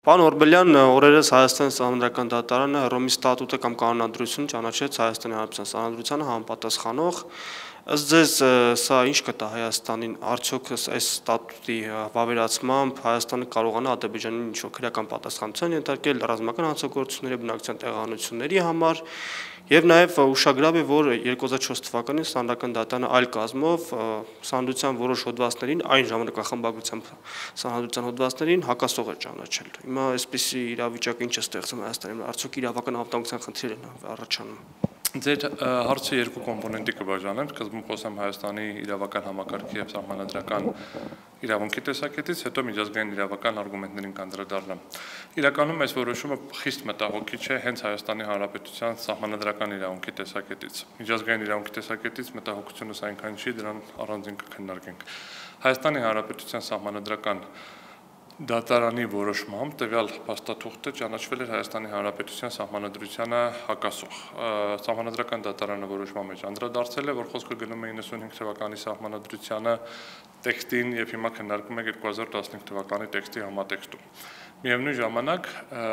Պարոն Օրբելյան, օրերս Հայաստանի Սահմանադրական դատարանը Հռոմի ստատուտը կամ կանոնադրությունը ճանաչեց Հայաստանի Հանրապետության Սահմանադրությանը համապատասխանող։ Ըստ ձեզ սա ինչ կտա Հայաստանին, արդյոք այս ստատուտի վավերացմամբ Հայաստանը կարողանա Ադրբեջանին ինչ-որ քրեական պատասխանատվության ենթարկել ռազմական հանցագործությունների, բնակչության տեղահանությունների համար, եւ նաեւ ուշագրավ է, որ 2004 թվականին Սահմանադրական դատարանը այլ կազմով Սահմանադրության որոշ հոդվածներին այն ժամանակվա խմբագրությամբ Սահմանադրության հոդվածներին հակասող է ճանաչել։ Հիմա այսպիսի իրավիճակը ինչ է ստեղծում Հայաստանում, արդյոք իրավական անվտանգության խնդիր են առաջանում։ Ձեր հարցը երկու կոմպոնենտի կբաժանեմ, սկզբում խոսեմ Հայաստանի իրավական համակարգի եւ սահմանադրական իրավունքի տեսակետից, հետո միջազգային իրավական արգումենտներին կանդրադառնամ։ Իրականում այս որոշումը խիստ մտահոգիչ է հենց Հայաստանի Հանրապետության սահմանադրական իրավունքի տեսակետից։ Միջազգային իրավունքի տեսակետից մտահոգությունս այնքան չի, դրան առանձին կքննարկենք։ Հայաստանի Հանրապետության սահմանադրական դատարանի որոշմամբ տվյալ փաստաթուղթը ճանաչվել էր Հայաստանի Հանրապետության սահմանադրությանը հակասող։ Սահմանադրական դատարանը որոշման մեջ անդրադարձել է, որ խոսքը գնում է 95 թվականի սահմանադրությանը տեքստին եւ հիմա քննարկում է 2015 թվականի տեքստի համատեքստում։ Միևնույն ժամանակ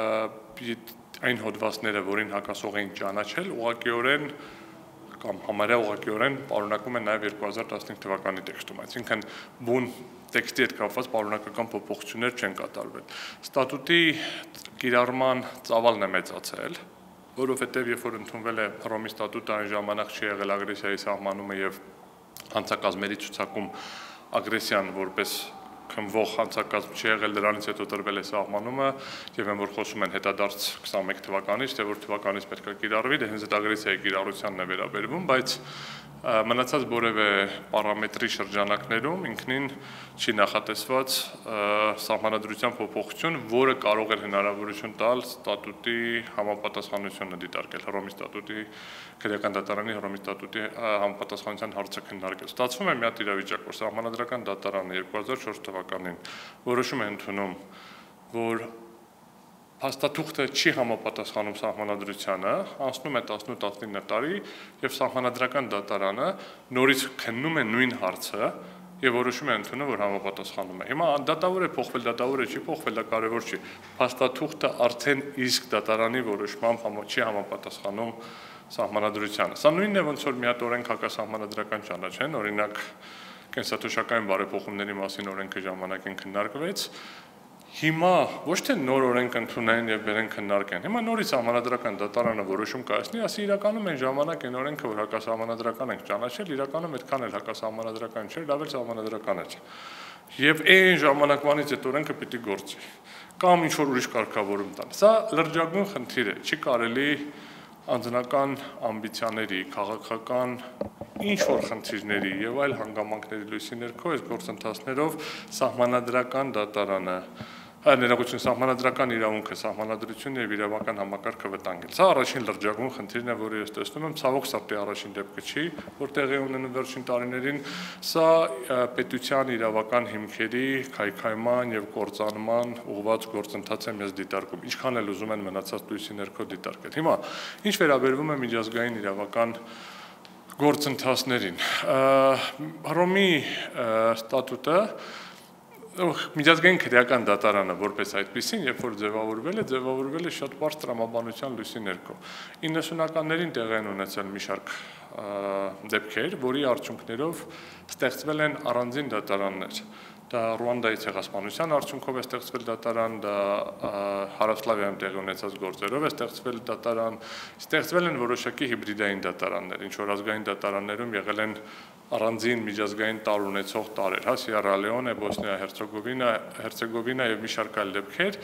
այն հոդվածները, որին հակասող էին ճանաչել, ուղղակիորեն կամ համարյա ուղղակիորեն պարունակում են նաև 2015 թվականի տեքստում, այսինքն բուն տեքստի հետ կապված պարունակական փոփոխություններ չեն կատարվել։ Ստատուտի կիրառման ծավալն է մեծացել, որովհետև երբ որ ընդունվել է Հռոմի ստատուտը, այն ժամանակ չի եղել ագրեսիայի սահմանումը եւ հանցակազմերի ցուցակում ագրեսիան որպես քննվող հանցակազմ չի եղել, դրանից հետո տրվել է սահմանումը եւ այն որ խոսում են հետադարձ 21 թվականից, թե որ թվականից պետք է կիրառվի, դա հենց այդ ագրեսիայի կիրառությանն է վերաբերվում, բայց մնացած որևէ պարամետրի շրջանակներում ինքնին չի նախատեսված սահմանադրության փոփոխություն, որը կարող է հնարավորություն տալ ստատուտի համապատասխանությունը դիտարկել, Հռոմի ստատուտի քրեական դատարանի Հռոմի ստատուտի համապատասխանության հարցը քննարկել։ Ստացվում է մի հատ իրավիճակ, որ Սահմանադրական դատարանը 2004 թվականին որոշում է ընդունում, որ փաստաթուղթը չի համապատասխանում սահմանադրությանը, անցնում է 18-19 տարի եւ Սահմանադրական դատարանը նորից քննում է նույն հարցը եւ որոշում է ընդունում, որ համապատասխանում է։ Հիմա դատավոր է փոխվել, դատավոր է չի փոխվել, դա կարեւոր չի։ Փաստաթուղթը արդեն իսկ դատարանի որոշմամբ չի համապատասխանում սահմանադրությանը։ Սա նույնն է, ոնց որ մի հատ օրենք հակասահմանադրական ճանաչեն, օրինակ կենսաթոշակային բարեփոխումների մասին օրենքը ժամանակին քննարկվեց։ Հիմա ոչ թե նոր օրենք ընդունեն եւ բերեն քննարկեն։ Հիմա նորից Սահմանադրական դատարանը որոշում կայացնի, ասի իրականում այն ժամանակ այն օրենքը, որ հակասահմանադրական ենք ճանաչել, իրականում այդքան էլ հակասահմանադրական չէր, լավ էլ սահմանադրական էր։ Եվ այն ժամանակվանից այդ օրենքը պիտի գործի։ Կամ ինչ որ ուրիշ կարգավորում տան։ Սա լրջագույն խնդիր է, չի կարելի անձնական ամբիցիաների, քաղաքական ինչ-որ խնդիրների եւ այլ հանգամանքների լույսի ներքո այս գործընթացներով Սահմանադրական դատարանը ներողություն սահմանադրական իրավունքը, սահմանադրությունը եւ իրավական համակարգը վտանգել։ Սա առաջին լրջագույն խնդիրն է, որը ես տեսնում եմ, ցավոք սրտի առաջին դեպքը չի, որ տեղի ունենում վերջին տարիներին, սա պետության իրավական հիմքերի քայքայման եւ կործանման ուղղված գործընթաց է մեզ դիտարկում, ինչքան էլ ուզում են մնացած լույսի ներքո դիտարկել։ Հիմա ինչ վերաբերվում է միջազգային իրավական գործընթացներին, Հռոմի ստատուտը Միջազգային քրեական դատարանը որպես այդպեսին, երբ որ ձևավորվել է շատ պարզ տրամաբանության լույսի ներքո։ 90-ականներին տեղի են ունեցել մի շարք դեպքեր, որի արդյունքներով ստեղծվել են առանձին դատարաններ։ Դա Ռուանդայի ցեղասպանության արդյունքով է ստեղծվել դատարան, դա Հարավսլավիայում տեղի ունեցած գործերով է ստեղծվել դատարան, ստեղծվել են որոշակի հիբրիդային դատարաններ, ինչ որ ազգային դատարաններում եղել են առանձին միջազգային տար ունեցող տարեր, հա, Սիերա Լեոնե, Բոսնիա, Հերցեգովինա եւ մի շարք այլ դեպքեր,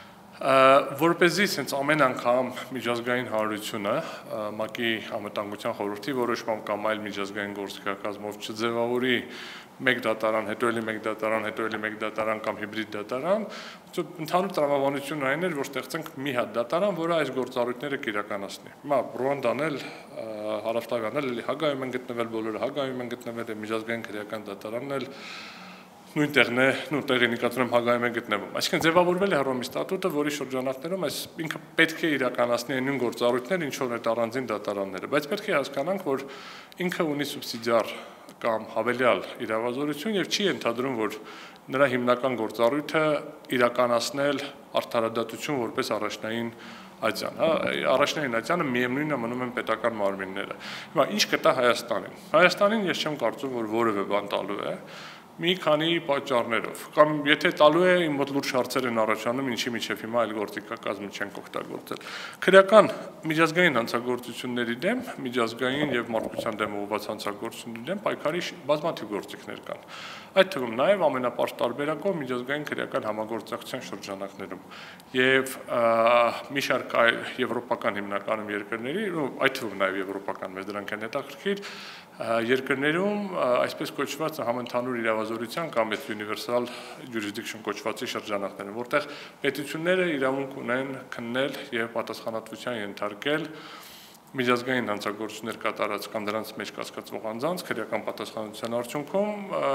որպեսզի ցենց ամեն անգամ միջազգային հանրությունը ՄԱԿ-ի անվտանգության խորհրդի որոշմամբ կամ այլ միջազգային գործիքակազմով չձևավորի մեկ դատարան, հետո էլի մեկ դատարան, հետո էլի մեկ դատարան կամ հիբրիդ դատարան, ընդհանուր տրամաբանությունն այն էր, որ ստեղծենք մի հատ դատարան, որը այս գործառույթները կիրականացնի։ Հիմա Ռուանդան էլ, Հարավսլավիան էլ Հագայում են գտնվել, բոլորը Հագայում են գտնվել, միջազգային քրեական դատարանն էլ նույն տեղն է, տեղի նկատում եմ Հագայում է գտնվում։ Այսինքն ձևավորվել է Հռոմի ստատուտը, որի շրջանակներում այս ինքը պետք է իրականացնի այն նույն գործառույթները, ինչ որ այդ առանձին դատարանները, բայց պետք է հասկանանք, որ ինքը ունի սուբսիդիար կամ հավելյալ իրավազորություն եւ չի ենթադրում, որ նրա հիմնական գործառույթը իրականացնել արդարադատություն որպես առաջնային ատյան, առաջնային ատյանը միևնույնն է մնում են պետական մարմինները։ Հիմա ինչ կտա Հայաստանին։ Հայաստանին ես չեմ կարծում, որ որևէ բան տալու է մի քանի պատճառներով, կամ եթե տալու է, իմ մոտ լուրջ հարցեր են առաջանում, ինչի միջև հիմա այլ գործիքակազմը չենք օգտագործել։ Քրեական միջազգային հանցագործությունների դեմ, միջազգային եւ մարդկության դեմ ուղղված հանցագործությունների դեմ պայքարի բազմաթիվ գործիքներ կան։ Այդ թվում նաեւ ամենապարզ տարբերակով միջազգային քրեական համագործակցության շրջանակներում եւ մի շարք եվրոպական հիմնականում երկրների, այդ թվում նաեւ եվրոպական, մեզ դրանք են հետաքրքիր, երկրներում այսպես կոչված համընդհանուր իրավազորության կամ universal jurisdiction կոչվածի շրջանակներում, որտեղ պետությունները իրավունք ունեն քննել եւ պատասխանատվության ենթարկել միջազգային հանցագործություններ կատարած կամ դրանց մեջ կասկածվող անձանց քրեական պատասխանատվության արդյունքում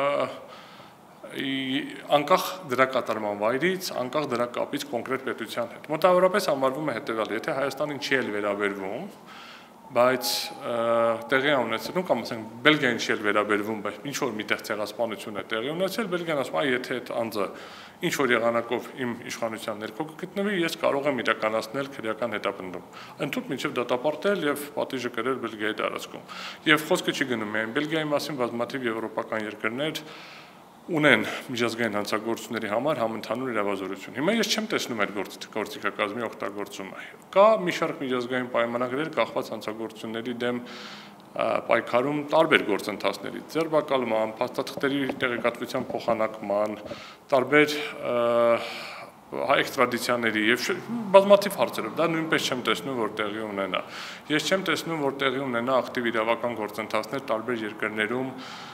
անկախ դրա կատարման վայրից, անկախ դրա կապից կոնկրետ պետության հետ։ Մոտավորապես համարվում է հետեւյալը, եթե Հայաստանին չի էլ վերաբերվում, բայց տեղի ունեցել, կամ ասենք Բելգիային չի վերաբերվում, բայց ինչ որ միտեղ ցեղասպանություն է տեղի ունեցել, Բելգիան ասում է, եթե այդ անձը ինչ որ եղանակով իմ իշխանության ներքո կգտնվի, ես կարող եմ իրականացնել քրեական հետապնդում։ Ընդհանուր մինչև դատապարտել եւ պատիժը կրել Բելգիայի տարածքում։ Եվ խոսքը չի գնում միայն Բելգիայի մասին, բազմաթիվ եվրոպական երկրներ ունեն միջազգային հանցագործությունների համար համընդհանուր իրավազորություն։ Հիմա ես չեմ տեսնում այդ գործիքակազմի օգտագործումը։ Կա մի շարք միջազգային պայմանագրեր կախված հանցագործությունների դեմ պայքարում տարբեր գործընթացներից, ձերբակալման, փաստաթղթերի տեղեկատվության փոխանակման, տարբեր էքստրադիցիաների եւ բազմաթիվ հարցերով, դա նույնպես չեմ տեսնում, որ տեղի ունենա։ Ես չեմ տեսնում, որ տեղի ունենա ակտիվ իրավական գործընթացներ տարբեր երկրներում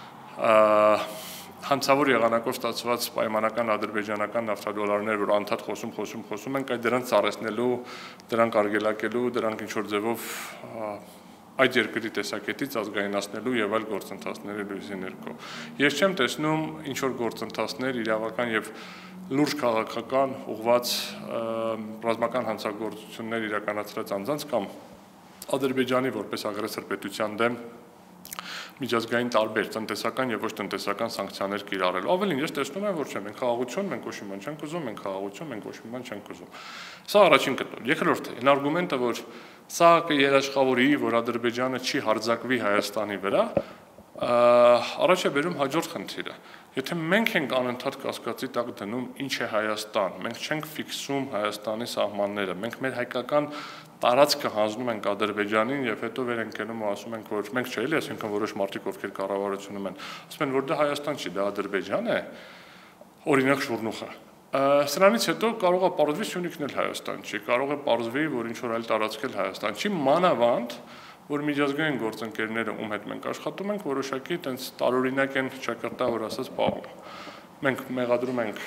հանցավոր եղանակով ստացված պայմանական ադրբեջանական նավթադոլարներ, որ անդադ խոսում ենք, այդ դրանց ծառեցնելու, դրանք արգելակելու, դրանք ինչ-որ ձևով այդ երկրի տեսակետից ազգայնացնելու եւ այլ գործընթացների լույսի ներքո։ Ես չեմ տեսնում ինչ-որ գործընթացներ իրավական եւ լուրջ քաղաքական ուղղված ռազմական հանցագործություններ իրականացրած անձանց կամ Ադրբեջանի որպես ագրեսոր պետության դեմ միջազգային տարբեր տնտեսական եւ ոչ տնտեսական սանկցիաներ կիրառել։ Ավելին ես տեսնում եմ, որ չէ, մենք խաղաղություն, մենք ոչ մի բան չենք ուզում, մենք խաղաղություն, մենք ոչ մի բան չենք ուզում։ Սա առաջին կետը։ Երկրորդը, այն արգումենտը, որ սա կերաշխավորի, որ Ադրբեջանը չի հարձակվի Հայաստանի վրա, առաջ է բերում հաջորդ խնդիրը։ Եթե մենք ենք անընդհատ կասկածի տակ դնում ինչ է Հայաստան, մենք չենք ֆիքսում Հայաստանի սահմանները, մենք մեր հայկական տարածքը հանձնում ենք Ադրբեջանին եւ հետո վեր ենք գնում ու ասում ենք, որ մենք չէ՞ էլի, այսինքն որոշ մարդիկ ովքեր կառավարությունում են, ասում են, որ դա Հայաստան չի, դա Ադրբեջան է, օրինակ Շուռնուխը։ Սրանից հետո կարող է պարզվի Սյունիքն էլ Հայաստան չի, կարող է պարզվի, որ ինչ որ այլ տարածք էլ Հայաստան չի, մանավանդ որ միջազգային գործընկերները ում հետ մենք աշխատում ենք, որոշակի այտենց տարօրինակ են ճակատավոր ասած պահում։ Մենք մեղադրում ենք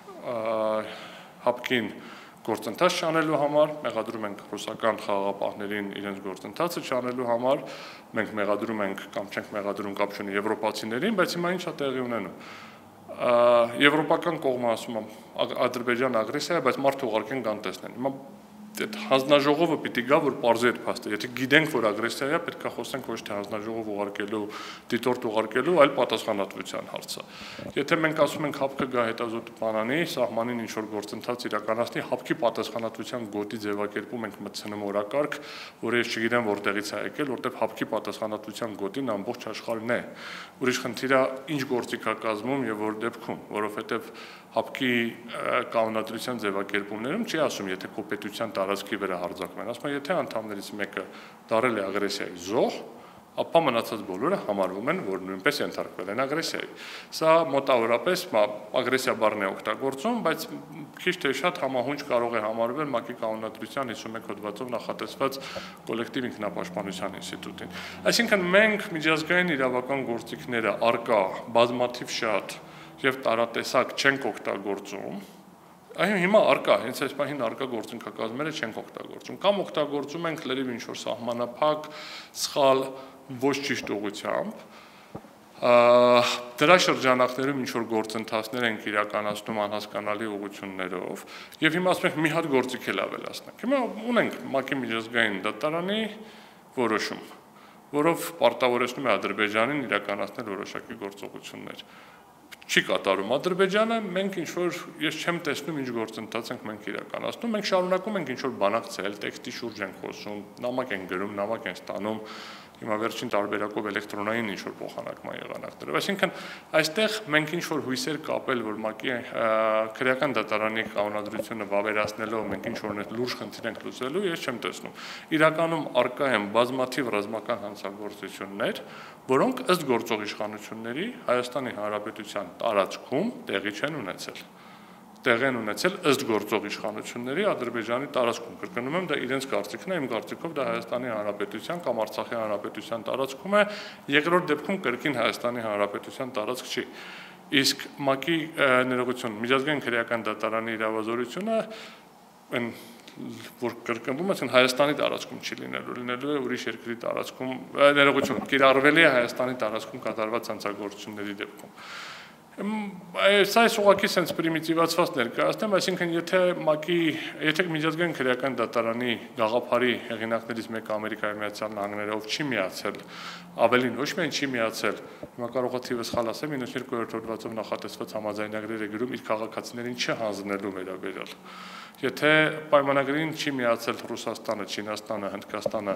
հապկին գործընթաց չանելու համար, մեղադրում ենք ռուսական խաղաղապահներին իրենց գործընթացը չանելու համար, մենք մեղադրում ենք կամ չենք մեղադրում կապ չունի եվրոպացիներին, բայց հիմա ինչ է տեղի ունենում։ Եվրոպական կողմը ասում է Ադրբեջան ագրեսիա է, բայց մարդը ուղարկեն կան տեսնեն։ Հիմա այդ հանձնաժողովը պիտի գա, որ պարզի այդ փաստը։ Եթե գիտենք, որ ագրեսիա է, պետք է խոսենք ոչ թե հանձնաժողով ուղարկելու, դիտորդ ուղարկելու, այլ պատասխանատվության հարցը։ Եթե մենք ասում ենք հապկը գա հետազոտի բանանի, սահմանին ինչ որ գործընթաց իրականացնի, հապկի պատասխանատվության գոտի ձևակերպում ենք մտցնում օրակարգ, որը ես չգիտեմ որտեղից է եկել, որտեղ հապկի պատասխանատվության գոտին ամբողջ աշխարհն է։ Ուրիշ խնդիր է ինչ գործիքակազմում եւ որ դեպքում, որովհետեւ հապկի կանոնադրության ձևակերպումներում չի ասում, եթե կոպետության տարածքի վրա հարձակվեն, ասում է, եթե անդամներից մեկը դարել է ագրեսիայի զոհ, ապա մնացած բոլորը համարվում են, որ նույնպես ենթարկվել են ագրեսիայի։ Սա մոտավորապես ագրեսիա բառն է օգտագործում, բայց քիչ թե շատ համահունչ կարող է համարվել ՄԱԿ-ի կանոնադրության 51 հոդվածով նախատեսված կոլեկտիվ ինքնապաշտպանության ինստիտուտին։ Այսինքն մենք միջազգային իրավական գործիքները արկա բազմաթիվ շատ եւ տարատեսակ չենք օգտագործում, այո հիմա արկա, հենց այս պահին արկա գործընկերությունները չենք օգտագործում, կամ օգտագործում ենք լրիվ ինչ-որ սահմանափակ, սխալ, ոչ ճիշտ ուղղությամբ, դրա շրջանակներում ինչ-որ գործընթացներ ենք իրականացնում անհասկանալի ուղղություններով, եւ հիմա ասում ենք մի հատ գործիք էլ ավելացնենք։ Հիմա ունենք ՄԱԿ-ի միջազգային դատարանի որոշում, որով պարտավորեցնում է Ադրբեջանին իրականացնել որոշակի գործողություններ։ Չի կատարում Ադրբեջանը, մենք ինչ-որ ես չեմ տեսնում ինչ գործընթաց ենք մենք իրականացնում, մենք շարունակում ենք ինչ-որ բանակցել, տեքստի շուրջ ենք խոսում, նամակ ենք գրում, նամակ ենք ստանում, հիմա վերջին տարբերակով էլեկտրոնային ինչ-որ փոխանակման եղանակներով։ Այսինքն այստեղ մենք ինչ-որ հույսեր կապել, որ ՄԱԿ-ի քրեական դատարանի կանոնադրությունը վավերացնելով մենք ինչ-որ լուրջ խնդիր ենք լուծելու, ես չեմ տեսնում։ Իրականում արկա են բազմաթիվ ռազմական հանցագործություններ, որոնք ըստ գործող իշխանությունների Հայաստանի Հանրապետության տարածքում տեղի չեն ունեցել։ Տեղի են ունեցել ըստ գործող իշխանությունների Ադրբեջանի տարածքում։ Կրկնում եմ, դա իրենց կարծիքն է, իմ կարծիքով դա Հայաստանի Հանրապետության կամ Արցախի Հանրապետության տարածքում է, երկրորդ դեպքում կրկին Հայաստանի Հանրապետության տարածք չի։ Իսկ ՄԱԿ-ի ներողություն, միջազգային քրեական դատարանի իրավազորությունը որ կրկնվում է Հայաստանի տարածքում չի լինելու է ուրիշ երկրի տարածքում, ներողություն, կիրառվելի է Հայաստանի տարածքում կատարված հանցագործությունների դեպքում։ Սա ուղղակի sense պրիմիտիվացված ներկայացնեմ, այսինքն եթե միջազգային քրեական դատարանի գաղափարի հեղինակներից մեկը Ամերիկայի Միացյալ Նահանգները ով չի միացել, ավելին ոչ միայն չի միացել, հիմա կարող է թիվը սխալ ասեմ, 92-րդ հոդվածով նախատեսված համաձայնագրեր է գրում իր քաղաքացիներին չհանձնելու վերաբերյալ։ Եթե պայմանագրին չի միացել Ռուսաստանը, Չինաստանը, Հնդկաստանը,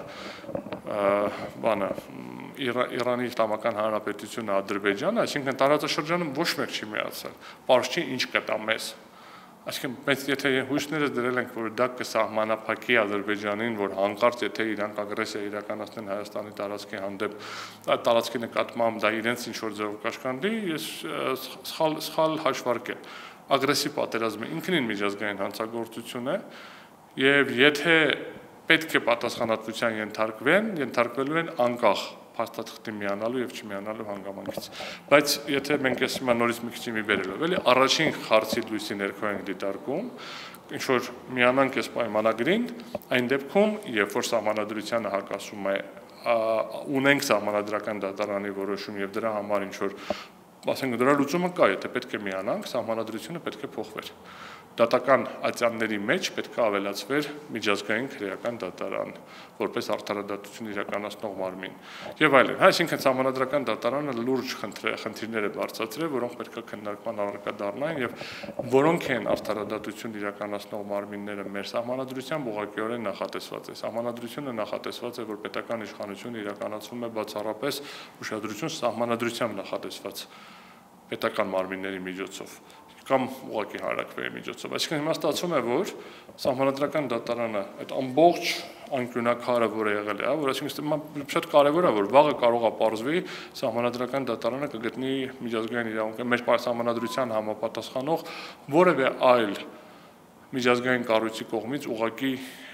Իրանի Իսլամական Հանրապետությունը, Ադրբեջանը, այսինքն տարածաշրջանում ոչ մեկ չի միացել, պարզ չի ինչ կտա մեզ։ Այսինքն մենք եթե հույսներս դրել ենք, որ դա կսահմանափակի Ադրբեջանին, որ հանկարծ եթե իրանք ագրեսիա իրականացնեն Հայաստանի տարածքի հանդեպ, տարածքի նկատմամբ դա իրենց ինչ-որ ձևով կաշկանդի, ես սխալ հաշվարկ է։ Ագրեսիվ պատերազմը ինքնին միջազգային հանցագործություն է, եւ եթե պետք է պատասխանատվության ենթարկվելու են անկախ փաստաթղթի միանալու եւ չմիանալու հանգամանքից։ Բայց եթե մենք ես հիմա նորից մի քիչ մի բերելով, էլի առաջին հարցի լույսի ներքո ենք դիտարկում, ինչ որ միանանք այս պայմանագրին, այն դեպքում, երբ որ սահմանադրությանը հակասում է, ունենք սահմանադրական դատարանի որոշում եւ դրա համար ինչ որ ասենք դրա լուծումը կա, եթե պետք է միանանք, սահմանադրությունը պետք է փոխվեր։ Դատական ատյանների մեջ պետք է ավելացվեր միջազգային քրեական դատարան, որպես արդարադատություն իրականացնող մարմին։ Եվ այլն։ Այսինքն սահմանադրական դատարանը լուրջ խնդիրներ է բարձրացրել, որոնք պետք է քննարկման առարկա դառնային եւ որոնք են արդարադատություն իրականացնող մարմինները մեր սահմանադրությամբ ուղղակիորեն նախատեսված է։ Սահմանադրությունը նախատեսված է, որ պետական իշխանությունը իրականացվում է բացառապես ուշադրություն սահմանադրությամբ նախատեսված պետական մարմինների միջոցով կամ ուղղակի հանրակրվեի միջոցով։ Այսինքն հիմա ստացվում է, որ սահմանադրական դատարանը այդ ամբողջ անկյունակարը, որը եղել է, որ այսինքն շատ կարևոր է, որ վաղը կարող է պարզվի սահմանադրական դատարանը կգտնի միջազգային իրավունքի մեր սահմանադրության համապատասխանող որևէ այլ միջազգային կառույցի կողմից ուղղակի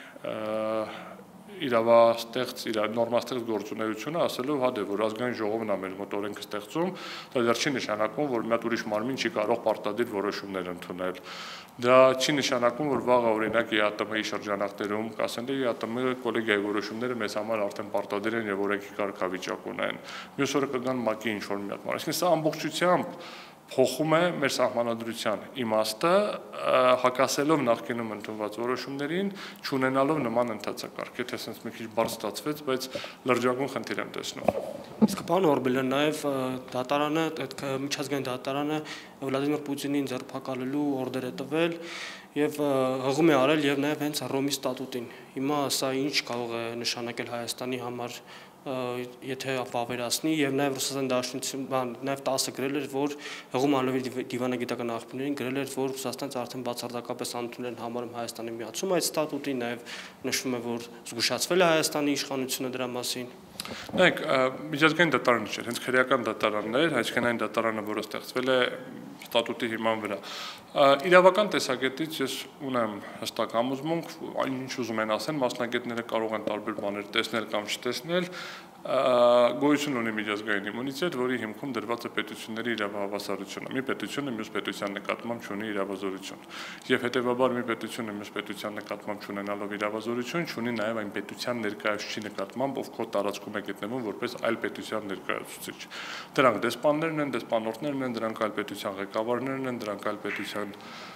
իրավաստեղծ, նորմաստեղծ գործունեությունը ասելով հա դե որ ազգային ժողովն է մեր մոտ օրենքը ստեղծում, դա դեռ չի նշանակում, որ մի հատ ուրիշ մարմին չի կարող պարտադիր որոշումներ ընդունել։ Դա չի նշանակում, որ վաղը օրինակ ԵԱՏՄ-ի շրջանակներում կասեն դե ԵԱՏՄ կոլեգիայի որոշումները մեզ համար արդեն պարտադիր են եւ օրենքի կարգավիճակ ունեն։ Մյուս օրը կգան ՄԱԿ-ի ինչ-որ մի հատ բան։ Այսինքն սա ամբողջությամբ փոխում է մեր սահմանադրության իմաստը, հակասելով նախկինում ընդունված որոշումներին, չունենալով նման ընթացակարգ։ Եթե sense մի քիչ բարձ ստացվեց, բայց լրջագույն խնդիր եմ տեսնում։ Իսկ պարոն Օրբելյան, նաև դատարանը, այդ միջազգային դատարանը Վլադիմիր Պուտինին ձերբակալելու օրդեր է տվել եւ հղում է արել եւ նաև հենց Ռոմի ստատուտին։ Հիմա սա ինչ կարող է նշանակել Հայաստանի համար, եթե վավերացնի եւ նաեւ Ռուսաստան Դաշնություն նաեւ 10-ը գրել էր, որ հղում արելու դիվանագիտական աղբյուրներին գրել էր, որ Ռուսաստանից արդեն բացարձակապես անընդունել են համարում Հայաստանի միացում այդ ստատուտին, նաեւ նշվում է, որ զգուշացվել է Հայաստանի իշխանությունը դրա մասին։ Նայեք, միջազգային դատարանը չէ, հենց քրեական դատարանն էր, այսինքն այն դատարանը, որը ստեղծվել է ստատուտի հիման վրա։ Իրավական տեսակետից ես ունեմ հստակ համոզմունք, ինչ ուզում են ասեն, մասնագետները կարող են տարբեր բաներ տեսնել կամ չտեսնել, գոյություն ունի միջազգային իմունիտետ, որի հիմքում դրված է պետությունների իրավահավասարությունը։ Մի պետությունը մյուս պետության նկատմամբ չունի իրավազորություն։ Եվ հետևաբար մի պետությունը մյուս պետության նկատմամբ չունենալով իրավազորություն, չունի նաև այն պետության ներկայացուցիչի նկատմամբ, ով քո տարածքում է գտնվում որպես այլ պետության ներկայացուցիչ։ Դրանք դեսպաններն են, դեսպանորդներն են, դրանք այլ պետության ղեկավարներն են, դրանք այլ պետության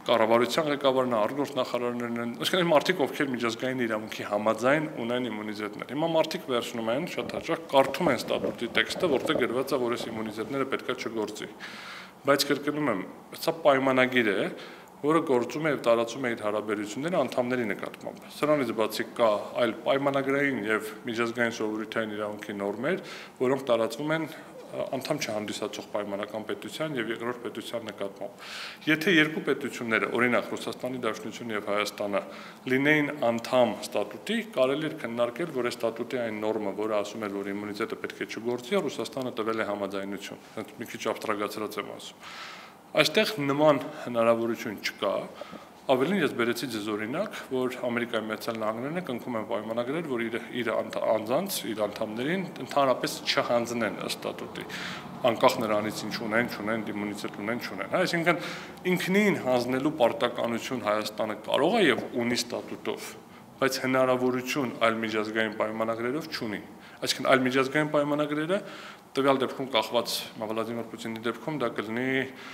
կառավարության ղեկավարն է, արտգործ նախարարներն են, այսինքն այն մարդիկ, ովքեր միջազգային իրավունքի համաձայն ունեն իմունիտետներ։ Հիմա մարդիկ վերցնում են շատ հաճախ կարդում են ստատուտի տեքստը, որտեղ գրված է, որ այս իմունիտետները պետք է չգործի։ Բայց կրկնում եմ, սա պայմանագիր է, որը գործում է եւ տարածում է իր հարաբերությունները անդամների նկատմամբ։ Սրանից բացի կա այլ պայմանագրային եւ միջազգային սովորութային իրավունքի նորմեր, որոնք տարածվում են անդամ չհանդիսացող պայմանական պետության եւ երկրորդ պետության նկատմամբ։ Եթե երկու պետությունները, օրինակ Ռուսաստանի Դաշնությունը եւ Հայաստանը, լինեին անդամ ստատուտի, կարելի էր քննարկել, որ այս ստատուտի այն նորմը, որը ասում էր, որ իմունիտետը պետք է չգործի, Ռուսաստանը տվել է համաձայնություն։ Մի քիչ աբստրակացրած եմ ասում։ Այստեղ նման հնարավորություն չկա։ Ավելին ես բերեցի ձեզ օրինակ, որ Ամերիկայի Միացյալ Նահանգները կնքում են պայմանագրեր, որ իր անձանց, իր անդամներին ընդհանրապես չհանձնեն ստատուտի, անկախ նրանից ինչ ունեն, չունեն, իմունիտետ ունեն, չունեն։ Այսինքն ինքնին հանձնելու պարտականություն Հայաստանը կարող է եւ ունի ստատուտով, բայց հնարավորություն այլ միջազգային պայմանագրերով չունի։ Այսինքն այլ միջազգային պայմանագրերը տվյալ դեպքում կախված Վլադիմիր Պուտինի դեպքում դա կլինի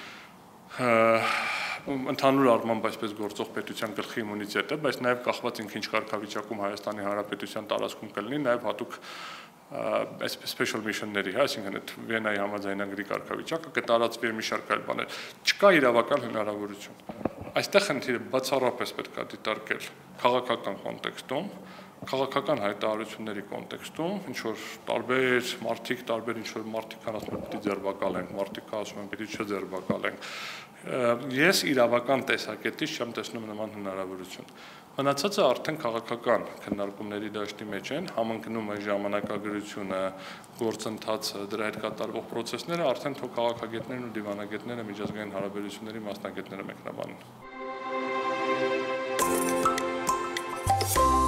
ընդհանուր առմամբ այսպես գործող պետության գլխի իմունիտետը, բայց նաև կախված ինքն ինչ կարգավիճակում Հայաստանի Հանրապետության տարածքում կլինի, նաև հատուկ special mission-ների, այսինքն այդ Վիեննայի համաձայնագրի կարգավիճակը կտարածվի մի շարք այլ բաներ։ Չկա իրավական հնարավորություն։ Այստեղ խնդիրը բացառապես պետք է դիտարկել քաղաքական կոնտեքստում, քաղաքական հայտարարությունների կոնտեքստում, ինչ որ տարբեր մարդիկ, ինչ-որ մարդիկ ասում են պիտի ձերբակալենք, մարդիկ ասում են պիտի չձերբակալենք։ Ես իրավական տեսակետից չեմ տեսնում նման հնարավորություն։ Մնացածը արդեն քաղաքական քննարկումների դաշտի մեջ են, համընկնում է ժամանակագրությունը, գործընթացը, դրա հետ կատարվող process-ները արդեն թող քաղաքագետներն ու դիվանագետները, միջազգային հարաբերությունների մասնագետները մեկնաբանեն։